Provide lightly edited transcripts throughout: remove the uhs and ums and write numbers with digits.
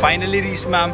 Finally reach ma'am.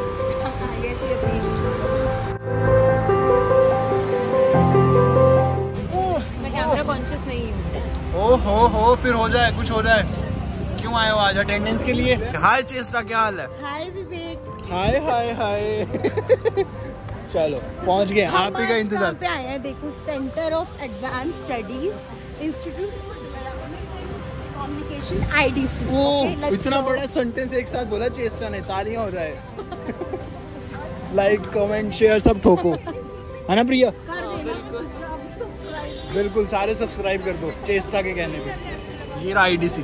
मैं camera conscious नहीं हूँ। हो फिर हो जाए, कुछ हो जाए। क्यों आए हो आज? अटेंडेंस के लिए। हाय चेस्टा, क्या हाल है? हाय विवेक। हाय हाय हाय। चलो पहुंच गए, आप ही का इंतजार पे आए हैं। देखो, centre of advance studies institute communication IDC। इतना बड़ा सेंटेंस एक साथ बोला चेस्टा ने, तालियां हो जाए। लाइक कमेंट शेयर सब ठोको, है ना प्रिया? कर देना। बिल्कुल, सारे सब्सक्राइब कर दो चेस्टा के कहने पे। ये रहा IDC।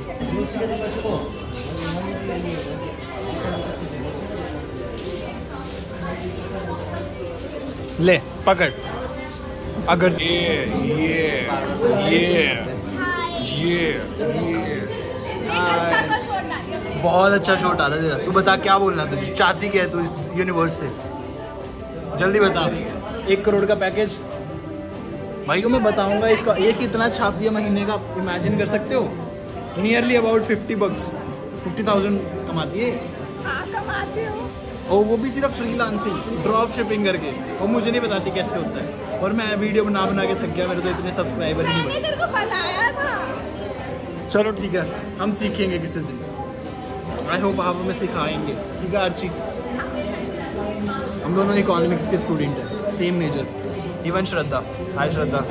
ले पकड़। अगर ये बहुत अच्छा शॉट आता है। तू बता क्या बोलना था, जो चाहती क्या है तू इस यूनिवर्स से? जल्दी बता। 1 करोड़ का पैकेज भाई को मैं बताऊंगा। इसका ये कितना छाप दिया महीने का, इमेजिन कर सकते हो? नियरली अबाउट 50 bucks, 50,000 कमाती है। कमाते हो? और वो भी सिर्फ फ्रीलांसिंग, ड्रॉप शिपिंग करके। और मुझे नहीं बताती कैसे होता है। और मैं वीडियो बना के थक गया, मेरे तो इतने सब्सक्राइबर ही नहीं बने। तेरे को बताया था। चलो ठीक है, हम सीखेंगे किसी दिन। आई होप आप हमें सिखाएंगे। ठीक है आर्ची? हम दोनों इकोनॉमिक्स के स्टूडेंट हैं, same major. Even Shraddha. Hi Shraddha.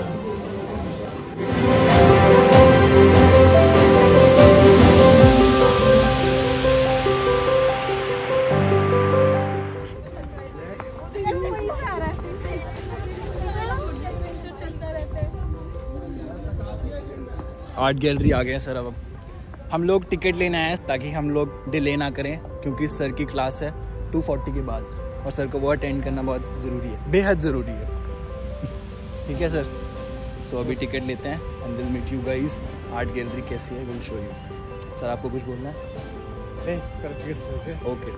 Art gallery आ गए हैं सर। अब हम लोग टिकट लेने आए हैं ताकि हम लोग डिले ना करें, क्योंकि सर की क्लास है 2:40 के बाद और सर को वो अटेंड करना बहुत ज़रूरी है, बेहद ज़रूरी है। ठीक है सर? सो अभी टिकट लेते हैं and will meet you guys. Art gallery कैसी है विल शो यू। सर आपको कुछ बोलना है? ओके।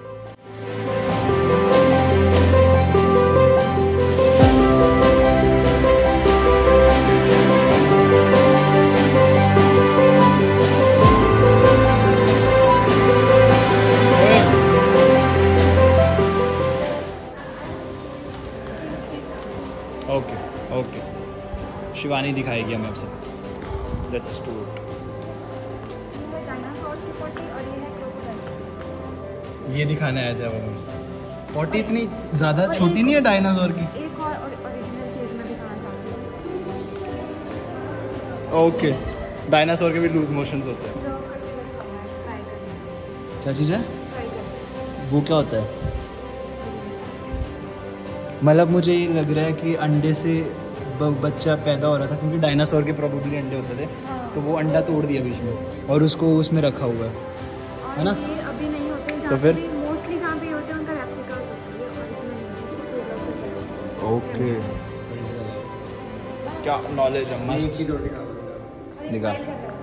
ओके शिवानी दिखाएगी हमें आपसे। Let's do it. ये दिखाने आए थे अब हमें। पॉटी इतनी ज़्यादा छोटी नहीं है डायनासोर की? एक और ओरिजिनल चीज़ मैं दिखाना चाहती हूँ। ओके, डायनासोर के भी लूज मोशंस होते हैं। क्या चीज़ है वो? क्या होता है? मतलब मुझे ये लग रहा है कि अंडे से बच्चा पैदा हो रहा था, क्योंकि डायनासोर के प्रोबेबली अंडे होते थे। तो वो अंडा तोड़ दिया बीच में और उसको उसमें रखा हुआ है ना? अभी नहीं होते। तो फिर मोस्टली जहाँ पे होते हैं उनका रेप्लिकास होता है, ओरिजिनल नहीं। ओके, क्या नॉलेज है। मस्त दिखा।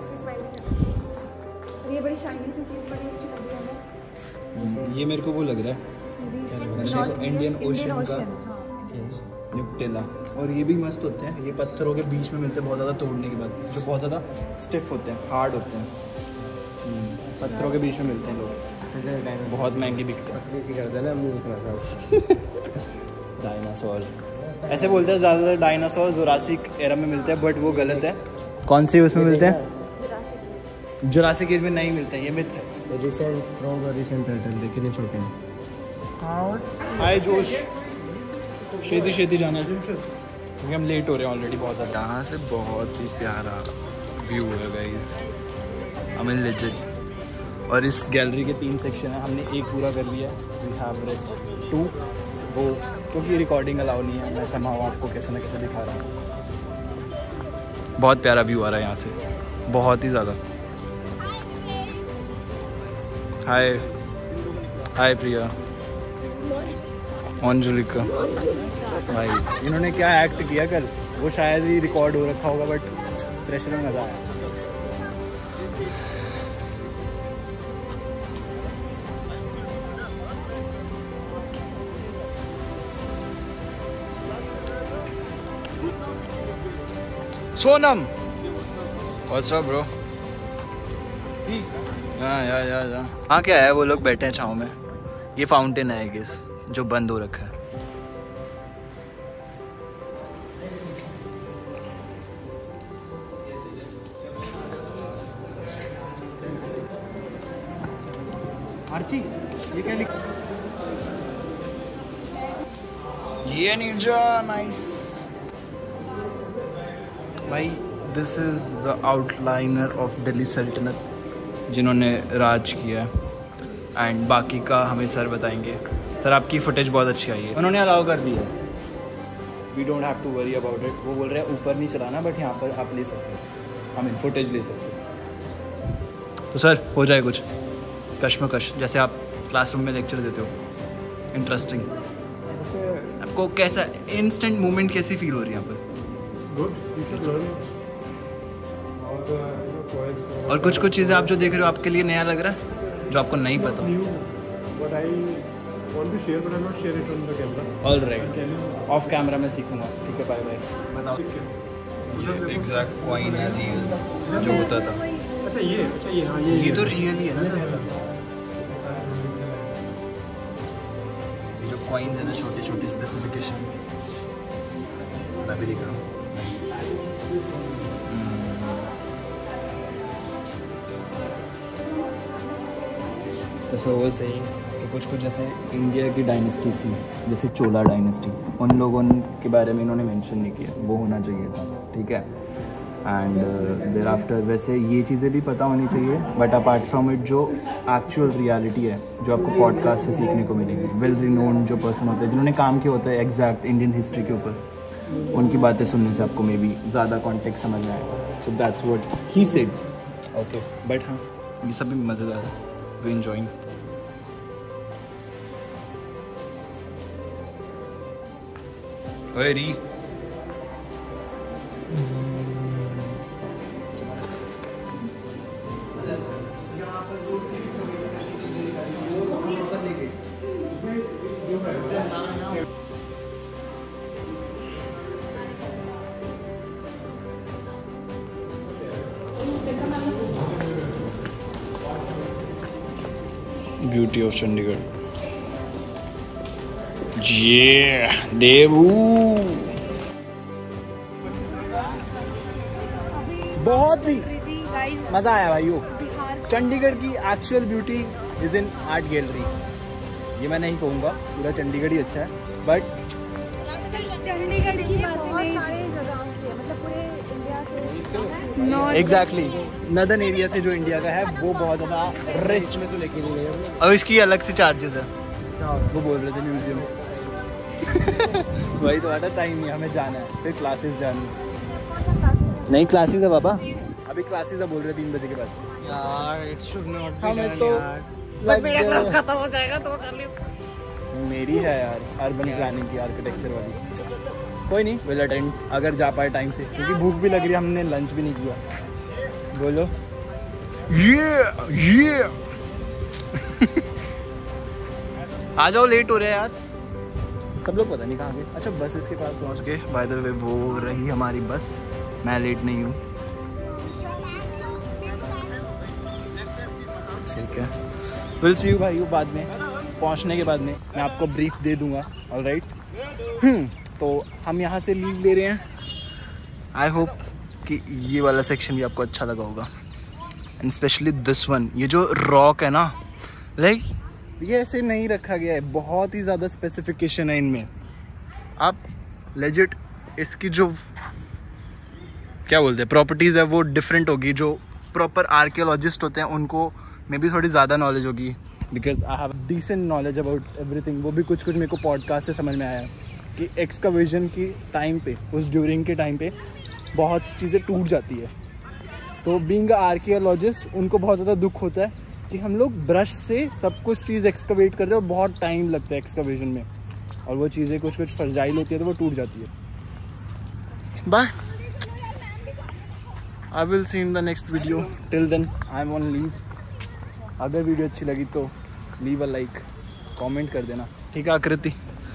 ये बड़ी शाइनी सी चीज़, बड़ी अच्छी लगी हमें। ये मेरे को वो लग रहा है इंडियन ओशन का न्यूटेला। और ये भी मस्त होते हैं। ये पत्थरों के बीच में मिलते हैं बहुत ज़्यादा तोड़ने के बाद, जो बहुत ज़्यादा स्टिफ होते हैं, हार्ड होते हैं। पत्थरों के बीच में मिलते हैं लोग, बहुत महंगे बिकते हैं। डायनासोर्स ऐसे बोलते हैं ज़्यादातर। डायनासोर जुरासिक एरा में मिलते हैं, बट वो गलत है। कौन सी उसमें मिलते हैं? जुरासिक एज में नहीं मिलते हैं, ये मिथ है। रिसेंट फ्रॉग और रिसेंट टर्टल, लेकिन ये छोटे हैं। हाय जोश, शेती जाना है क्योंकि हम लेट हो रहे हैं ऑलरेडी बहुत ज़्यादा। यहाँ से बहुत ही प्यारा व्यू है गाइस, आई मीन लेजेंड। और इस गैलरी के 3 सेक्शन है, हमने एक पूरा कर लिया। वी हैव रेस्ट 2 वो, क्योंकि रिकॉर्डिंग अलाउ नहीं है। मैं समाओ आपको कैसे ना कैसे दिखा रहा हूँ। बहुत प्यारा व्यू आ रहा है यहाँ से, बहुत ही ज़्यादा। हाय हाय प्रिया, अंजुलिका। भाई इन्होंने क्या एक्ट किया कल, वो शायद ही रिकॉर्ड हो रखा होगा, बट प्रेशर में मज़ा आया। Sonam, what's up bro? हाँ क्या है, वो लोग बैठे हैं छाँव में। ये फाउंटेन है आई गेस जो बंद हो रखा है। आर्ची ये क्या लिखा? ये नीरजा नाइस भाई। This is the outliner of Delhi सल्तनत जिन्होंने राज किया है एंड बाकी का हमें सर बताएंगे। सर आपकी फुटेज बहुत अच्छी आई है, उन्होंने अलाउ कर दी है। We don't have to worry about it. वो बोल रहे हैं ऊपर नहीं चलाना बट यहाँ पर आप ले सकते हो, आई मीन फुटेज ले सकते हो। तो सर हो जाए कुछ कश्मकश जैसे आप क्लासरूम में लेक्चर देते हो, इंटरेस्टिंग। आपको कैसा इंस्टेंट मोमेंट कैसी फील हो रही है यहाँ पर? और कुछ कुछ चीज़ें आप जो देख रहे हो आपके लिए नया लग रहा है जो आपको नहीं पता। ऑल राइट, ऑफ कैमरा में सीखूंगा। ठीक है, बाय बाय। बताओ ये एग्जैक्ट कॉइन है रियल्स जो होता था। अच्छा ये हाँ ये तो रियल ही है ना सर। जो कॉइन्स है ना छोटे छोटे स्पेसिफिकेशन मैं भी देख रहा हूँ। तो सर वो सही कि कुछ कुछ जैसे इंडिया की डायनेस्टीज थी जैसे चोला डायनेस्टी, उन लोगों के बारे में इन्होंने मेंशन नहीं किया, वो होना चाहिए था। ठीक है, एंड देयर आफ्टर वैसे ये चीज़ें भी पता होनी चाहिए बट अपार्ट फ्रॉम इट जो एक्चुअल रियलिटी है जो आपको पॉडकास्ट से सीखने को मिलेगी, वेल रिनोन जो पर्सन होते हैं जिन्होंने काम किया होता है एग्जैक्ट इंडियन हिस्ट्री के ऊपर, उनकी बातें सुनने से आपको मे बी ज़्यादा कॉन्टेक्स्ट समझ में आएगा। So that's what he said. Okay but हाँ ये सब भी मज़ेदार है, वी एंजॉयिंग। ओए री ब्यूटी ऑफ चंडीगढ़। ये देवू बहुत ही मजा आया भाइयों। चंडीगढ़ की actual beauty is in art gallery. ये मैं नहीं कहूँगा, पूरा चंडीगढ़ ही अच्छा है बट चंडीगढ़ की बहुत सारी जगहों की है, मतलब पूरे इंडिया से एग्जैक्टली नदर्न एरिया से जो इंडिया का है वो बहुत ज़्यादा रिच में तो लेके नहीं गए। अब इसकी अलग से चार्जेस है। वो बोल रहे थे म्यूजियम वही तो आता, टाइम नहीं, हमें जाना है फिर क्लासेस जानी है। नहीं क्लासेस है बाबा, अभी क्लासेस है बोल रहे 3 बजे के बाद। यार इट शुड नॉट बी हमें तो मेरा क्लास खत्म हो जाएगा तो मेरी है यार अर्बन प्लानिंग की आर्किटेक्चर वाली। कोई नहीं, विल अटेंड अगर जा पाए टाइम से, क्योंकि भूख भी लग रही है, हमने लंच भी नहीं किया। बोलो ये आ जाओ, लेट हो रहे हैं यार सब लोग, पता नहीं कहाँ गए। अच्छा बस इसके पास पहुँच गए। बाय द वे वो रही हमारी बस, मैं लेट नहीं हूँ। ठीक है, विल सी यू भाई बाद में, पहुँचने के बाद में मैं आपको ब्रीफ दे दूँगा। ऑलराइट, तो हम यहाँ से लीव ले रहे हैं। आई होप कि ये वाला सेक्शन भी आपको अच्छा लगा होगा एंड स्पेशली दिस वन। ये जो रॉक है ना, लाइक ये ऐसे नहीं रखा गया है, बहुत ही ज़्यादा स्पेसिफिकेशन है इनमें। आप लेजिट इसकी जो क्या बोलते हैं प्रॉपर्टीज़ है वो डिफरेंट होगी। जो प्रॉपर आर्कियोलॉजिस्ट होते हैं उनको मे बी थोड़ी ज़्यादा नॉलेज होगी, because I have decent knowledge about everything. वो भी कुछ कुछ मेरे को पॉडकास्ट से समझ में आया कि एक्सकवेशन की टाइम पे, उस ड्यूरिंग के टाइम पे बहुत सी चीज़ें टूट जाती है। तो बीइंग आर्कियोलॉजिस्ट उनको बहुत ज़्यादा दुख होता है कि हम लोग ब्रश से सब कुछ चीज़ एक्सकवेट करते हैं और बहुत टाइम लगता है एक्सकवेशन में, और वो चीज़ें कुछ कुछ फ्रजाइल होती है तो वो टूट जाती है। Bye, I will see in the next video. Till then I am on leave. अगर वीडियो अच्छी लगी तो लीव अ लाइक, कमेंट कर देना। ठीक है आकृति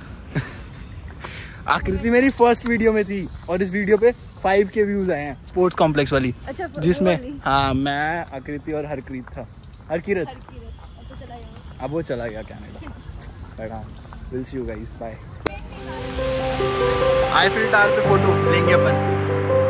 आकृति मेरी फर्स्ट वीडियो में थी और इस वीडियो पे 5K व्यूज आए हैं, स्पोर्ट्स कॉम्प्लेक्स वाली। अच्छा, जिसमें हाँ मैं, आकृति और हरकीरत था। हरकीरत अब वो चला गया कनाडा। बट हाँ, will see you guys, bye. Eiffel tower पे फोटो लेंगे अपन।